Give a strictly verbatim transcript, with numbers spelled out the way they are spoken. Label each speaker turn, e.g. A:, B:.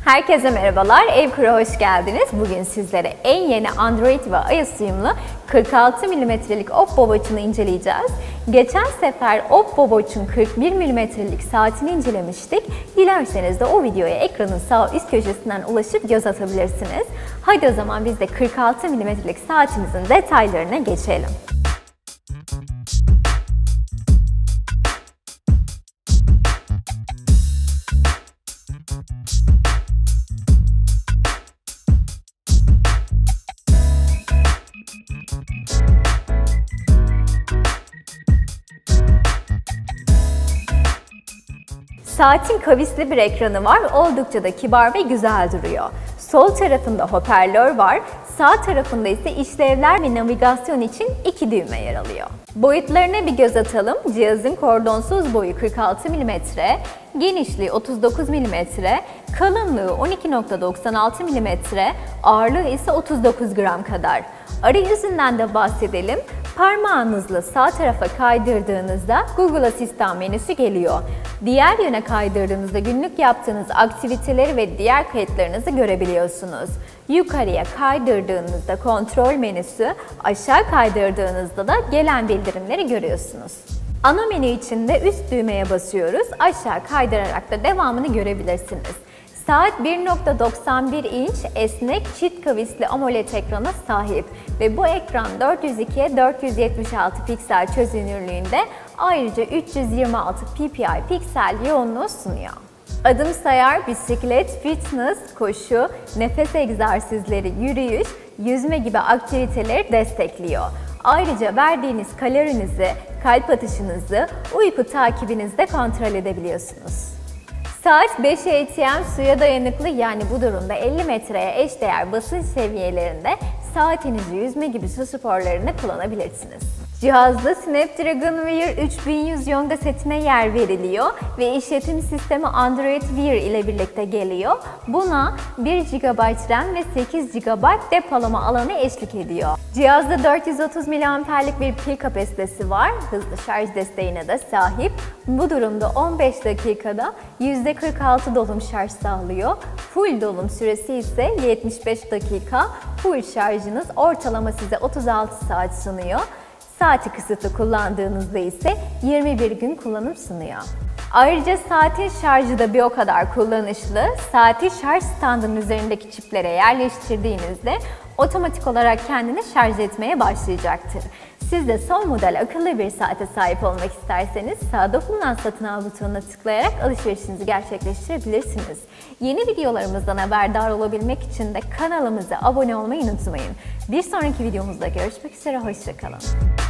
A: Herkese merhabalar, Evkur'a hoş geldiniz. Bugün sizlere en yeni Android ve iOS uyumlu kırk altı milimetrelik Oppo Watch'unu inceleyeceğiz. Geçen sefer Oppo Watch'un kırk bir milimetrelik saatini incelemiştik. Dilerseniz de o videoya ekranın sağ üst köşesinden ulaşıp göz atabilirsiniz. Hadi o zaman biz de kırk altı milimetrelik saatimizin detaylarına geçelim. Saatin kavisli bir ekranı var, oldukça da kibar ve güzel duruyor. Sol tarafında hoparlör var, sağ tarafında ise işlevler ve navigasyon için iki düğme yer alıyor. Boyutlarına bir göz atalım. Cihazın kordonsuz boyu kırk altı milimetre, genişliği otuz dokuz milimetre, kalınlığı on iki nokta doksan altı milimetre, ağırlığı ise otuz dokuz gram kadar. Arayüzünden de bahsedelim. Parmağınızla sağ tarafa kaydırdığınızda Google Asistan menüsü geliyor. Diğer yöne kaydırdığınızda günlük yaptığınız aktiviteleri ve diğer kayıtlarınızı görebiliyorsunuz. Yukarıya kaydırdığınızda kontrol menüsü, aşağı kaydırdığınızda da gelen bildirimleri görüyorsunuz. Ana menü içinde üst düğmeye basıyoruz. Aşağı kaydırarak da devamını görebilirsiniz. Saat bir nokta doksan bir inç esnek çift kavisli AMOLED ekrana sahip ve bu ekran dört yüz ikiye dört yüz yetmiş altı piksel çözünürlüğünde, ayrıca üç yüz yirmi altı ppi piksel yoğunluğu sunuyor. Adım sayar, bisiklet, fitness, koşu, nefes egzersizleri, yürüyüş, yüzme gibi aktiviteleri destekliyor. Ayrıca verdiğiniz kalorinizi, kalp atışınızı, uyku takibinizi de kontrol edebiliyorsunuz. Saat beş A T M suya dayanıklı, yani bu durumda elli metreye eşdeğer basınç seviyelerinde saatinizi yüzme gibi su sporlarında kullanabilirsiniz. Cihazda Snapdragon Wear üç bin yüz Yonga setine yer veriliyor ve işletim sistemi Android Wear ile birlikte geliyor. Buna bir gigabayt RAM ve sekiz gigabayt depolama alanı eşlik ediyor. Cihazda dört yüz otuz miliamperlik bir pil kapasitesi var. Hızlı şarj desteğine de sahip. Bu durumda on beş dakikada yüzde kırk altı dolum şarj sağlıyor. Full dolum süresi ise yetmiş beş dakika. Full şarjınız ortalama size otuz altı saat sunuyor. Saati kısıtlı kullandığınızda ise yirmi bir gün kullanım sunuyor. Ayrıca saatin şarjı da bir o kadar kullanışlı. Saati şarj standının üzerindeki çiplere yerleştirdiğinizde otomatik olarak kendini şarj etmeye başlayacaktır. Siz de son model akıllı bir saate sahip olmak isterseniz sağda bulunan satın al butonuna tıklayarak alışverişinizi gerçekleştirebilirsiniz. Yeni videolarımızdan haberdar olabilmek için de kanalımıza abone olmayı unutmayın. Bir sonraki videomuzda görüşmek üzere, hoşça kalın.